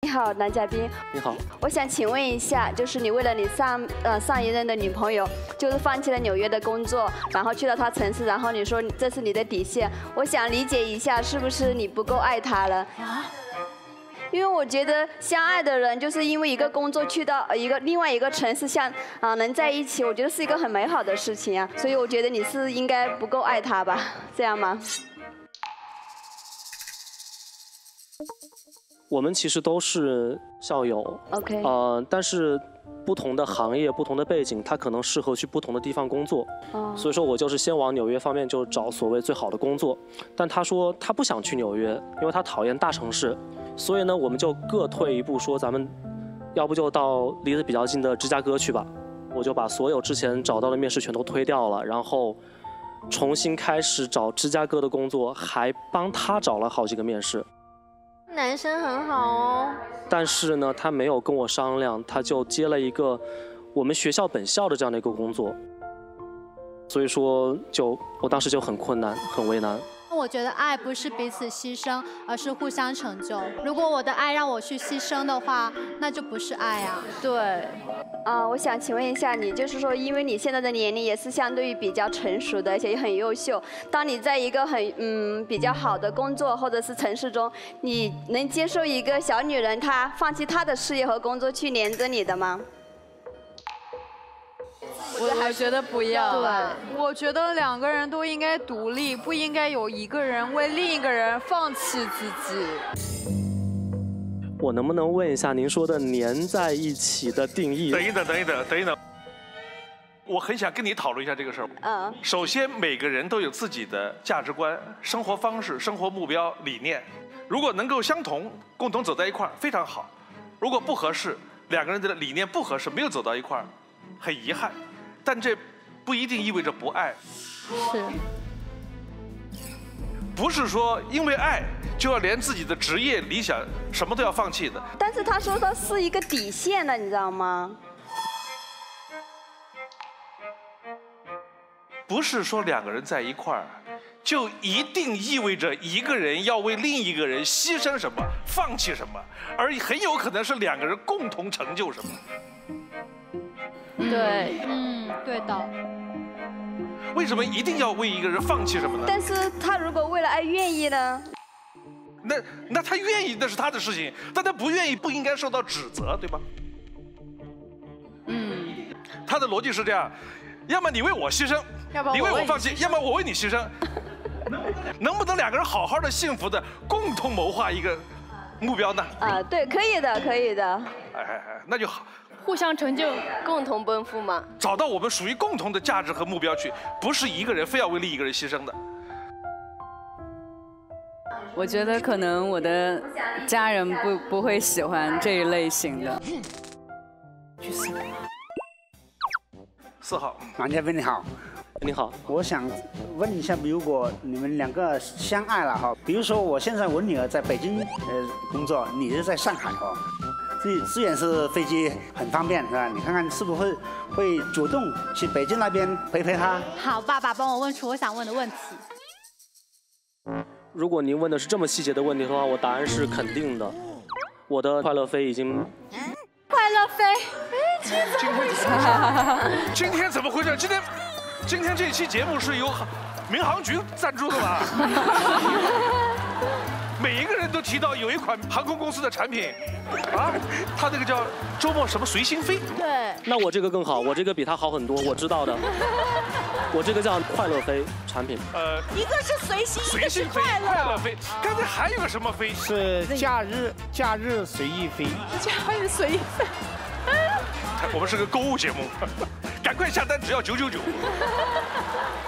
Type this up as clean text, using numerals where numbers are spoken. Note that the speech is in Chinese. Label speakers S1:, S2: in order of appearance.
S1: 你好，男嘉宾。
S2: 你好，
S1: 我想请问一下，就是你为了你上一任的女朋友，就是放弃了纽约的工作，然后去了她城市，然后你说这是你的底线，我想理解一下，是不是你不够爱她了？因为我觉得相爱的人就是因为一个工作去到另外一个城市，能在一起，我觉得是一个很美好的事情啊。所以我觉得你是应该不够爱他吧，这样吗？
S2: 我们其实都是校友
S1: ，OK，
S2: 但是不同的行业、不同的背景，他可能适合去不同的地方工作。所以说我就是先往纽约方面就找所谓最好的工作，但他说他不想去纽约，因为他讨厌大城市。所以呢，我们就各退一步，说咱们要不就到离得比较近的芝加哥去吧。我就把所有之前找到的面试全都推掉了，然后重新开始找芝加哥的工作，还帮他找了好几个面试。
S3: 男生很好哦。
S2: 但是呢，他没有跟我商量，他就接了一个我们学校本校的这样的一个工作。所以说，我当时就很困难，很为难。
S4: 我觉得爱不是彼此牺牲，而是互相成就。如果我的爱让我去牺牲的话，那就不是爱啊。
S1: 对，我想请问一下你，就是说，因为你现在的年龄也是相对于比较成熟的，而且也很优秀。当你在一个比较好的工作或者是城市中，你能接受一个小女人她放弃她的事业和工作去黏着你的吗？
S5: 我觉得不要。
S1: 对，
S5: 我觉得两个人都应该独立，不应该有一个人为另一个人放弃自己。
S2: 我能不能问一下您说的黏在一起的定义？
S6: 等一等。我很想跟你讨论一下这个事儿。首先，每个人都有自己的价值观、生活方式、生活目标、理念。如果能够相同，共同走在一块儿，非常好。如果不合适，两个人的理念不合适，没有走到一块儿，很遗憾。但这不一定意味着不爱。
S4: 是。
S6: 不是说因为爱就要连自己的职业理想什么都要放弃的。
S1: 但是他说的是一个底线了，你知道吗？
S6: 不是说两个人在一块儿，就一定意味着一个人要为另一个人牺牲什么、放弃什么，而很有可能是两个人共同成就什么。
S4: 对，对的。
S6: 为什么一定要为一个人放弃什么呢？
S1: 但是他如果为了爱愿意呢？
S6: 那他愿意那是他的事情，但他不愿意不应该受到指责，对吧？他的逻辑是这样：要么你为我牺牲，你为我放弃；要么我为你牺牲。能不能两个人好好的、幸福的共同谋划一个目标呢？
S1: 对，可以的，可以的。
S6: 那就好。
S3: 互相成就，共同奔赴嘛。
S6: 找到我们属于共同的价值和目标去，不是一个人非要为另一个人牺牲的。
S5: 我觉得可能我的家人不会喜欢这一类型的。
S6: 4号，
S7: 男嘉宾你好。
S2: 你好，
S7: 我想问一下，如果你们两个相爱了哈，比如说我现在我女儿在北京工作，你是在上海哈。虽然是飞机很方便，是吧？你看看是不是会主动去北京那边陪她？
S4: 好，爸爸帮我问出我想问的问题。
S2: 如果您问的是这么细节的问题的话，我答案是肯定的。我的快乐飞已经。
S4: 快乐飞，
S6: 今天怎么回事？今天这期节目是由民航局赞助的吧？每一个人都提到有一款航空公司的产品，它这个叫周末什么随心飞。
S3: 对。
S2: 那我这个更好，我这个比它好很多，我知道的。我这个叫快乐飞产品。
S3: 一个是随心，一个是
S6: 快乐飞。刚才还有个什么飞？
S8: 是假日随意飞。
S3: 假日随意飞。
S6: 我们是个购物节目，赶快下单，只要999。